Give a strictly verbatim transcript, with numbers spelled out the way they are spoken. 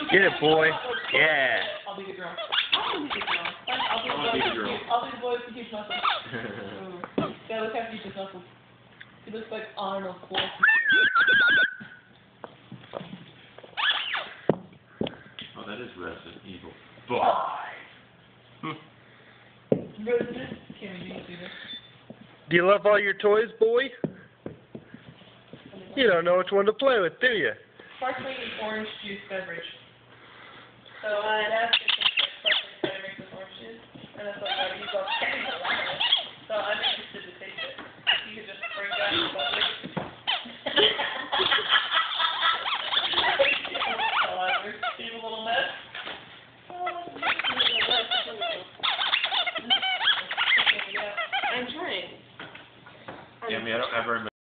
Get it, boy. Yeah. I'll be the girl. I'll be the girl. I'll be the, I wanna be the girl. I'll be the boy with the huge muscles. Yeah, look how huge his muscles. He looks like Arnold Schwarzenegger. Oh, that is Resident Evil. Five. Resident? Kimmy, do you see this? Do you love all your toys, boy? You don't know which one to play with, do you? Sparkling orange juice beverage. So uh, that's just sparkling beverage with orange juice. And that's like, uh, you go getting a lot of it. So I'm interested to taste it. You could just bring that in the bubbly. Leave a little mess. I'm trying. Yeah, I mean, I don't ever